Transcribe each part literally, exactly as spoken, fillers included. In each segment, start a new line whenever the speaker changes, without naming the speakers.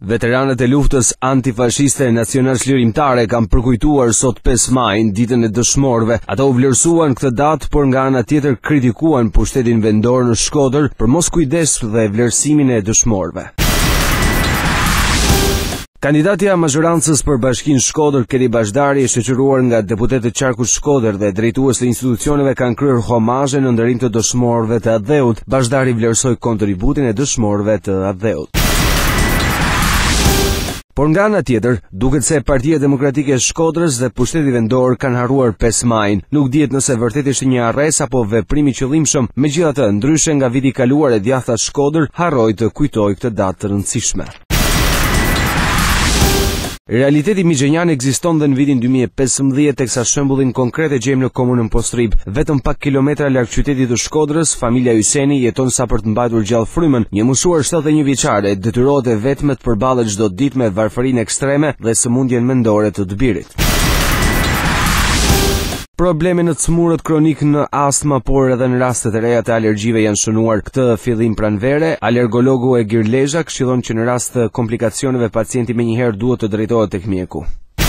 Veteranët e luftës antifashiste nacional-çlirimtare kanë përkujtuar sot pesë majin, ditën e dëshmorëve. Ata u vlerësuan këtë datë, por nga ana tjetër kritikuan pushtetin vendor në Shkodër për moskujdes dhe vlerësimin e dëshmorëve. Kandidatja e mazhorancës për Bashkinë Shkodër, Kedi Bashdari, e shoqëruar nga deputetët e qarkut Shkodër dhe drejtues të institucioneve kanë kryer homazhe në ndërim të dëshmorëve të Adheut. Bashdari vlerësoi kontributin e dëshmorëve të Adheut. Por nga ana tjetër, duket se Partia Demokratike e Shkodrës dhe pushteti vendor kanë harruar pesë majin. Nuk dihet nëse vërtet ishte një arrest apo veprim i qëllimshëm. Megjithatë, ndryshe nga viti i kaluar, e djathta Shkodër harroi të kujtojë këtë datë të rëndësishme. Realiteti migjenjan ekziston dhe në vitin dy mijë e pesëmbëdhjetë, teksa shembullin konkret e gjejmë në komunën Postrib. Vetëm pak kilometra larg qytetit të Shkodrës, familja Hyseni jeton sa për të mbajtur gjallë frymën. Një moshuar shtatëdhjetë e një vjeçare detyrohet e vetme të përballet çdo ditë me varfërinë ekstreme dhe sëmundjen mendore të të birit. Probleme në cmurët kronik në astma, por edhe në rastet e reja të alergjive janë shënuar. Këtë fillim pranvere, alergologu e Girlezha këshillon që në rast të komplikacioneve pacienti menjëherë duhet të drejtohet tek mjeku.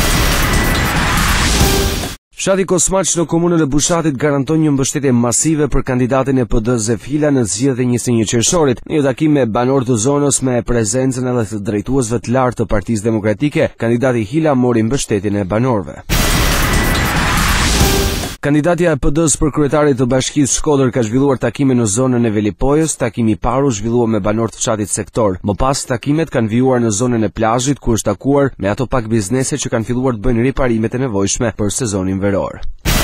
Fshati Kosmaq në komunën e Bushatit garanton një mbështetje masive për kandidatin e P D Zefila në zgjedhjet e njëzet e një qershorit. Në një takim me banor të zonës me prezencën edhe të drejtuesve të lartë të Partisë Demokratike, kandidati Hila mori mbështetjen e banorëve. Kandidatja e P D-s për kryetarit të Bashkisë Shkodër ka zhvilluar takime në zonën e Velipojës. Takimi i parë u zhvillua me banorët të fshatit sektor. Më pas, takimet kanë vijuar në zonën e plazhit, ku është takuar me ato pak biznese që kanë filluar të bëjnë riparimet e nevojshme për sezonin veror.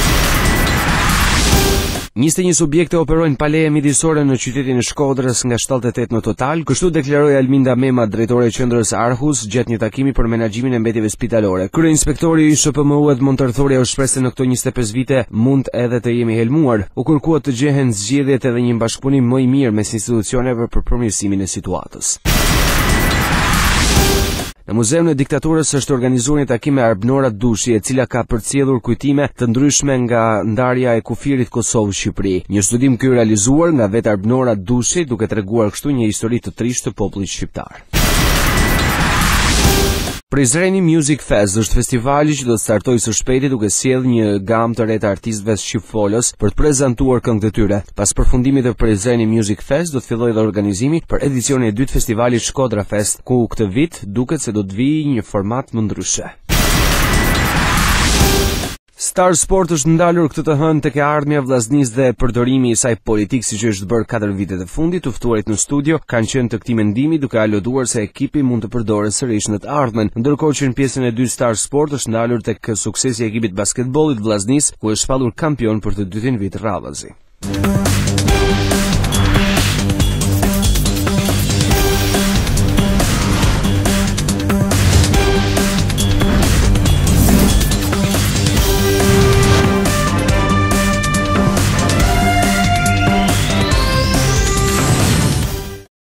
njëzet e një subjekte operojnë pa leje midisore në qytetin e Shkodrës nga shtatëdhjetë e tetë në total, kështu deklaroi Alminda Mema, drejtore e qendrës Arhus, gjatë një takimi për menaxhimin e mbetjeve spitalore. Kryeinspektori i S P M U Edmond Tërthori u shpreh se në këto njëzet e pesë vite mund edhe të jemi helmuar. U kërkuat të gjehen zgjedhjet edhe një bashkëpunim më i mirë mes institucioneve për përmirësimin e situatës. Në Muzeun e Diktaturës është organizuar një takim me Arbnora Dushi, e cila ka përcjellur kujtime të ndryshme nga ndarja e kufirit Kosovë-Shqipëri. Një studim ky realizuar nga vetë Arbnora Dushi, duke treguar kështu një histori të trisht të popullit shqiptar. Prizreni Music Fest është festivali që do të startojë së shpejti duke sjellë një gamë të re të artistëve shqipfolës për të prezantuar këngët e tyre. Pas përfundimit të Prizreni Music Fest do të fillojë dhe organizimi për edicionin e dytë të festivalit Shkodra Fest, ku këtë vit duket se do të vijë një format më ndryshe. Star Sport është ndalur këtë të hënë tek e ardhmja vllaznisë dhe përdorimi i saj politik, siç është bërë katër vitet e fundit. Të ftuarit në studio kanë qenë të këtij mendimi, duke aluduar se ekipi mund të përdoret sërish në të ardhmen. Ndërkohë që në pjesën e dytë Star Sport është ndalur tek suksesi i ekipit basketbollit vllaznisë, ku është shpallur kampion për të dytin vit radhazi.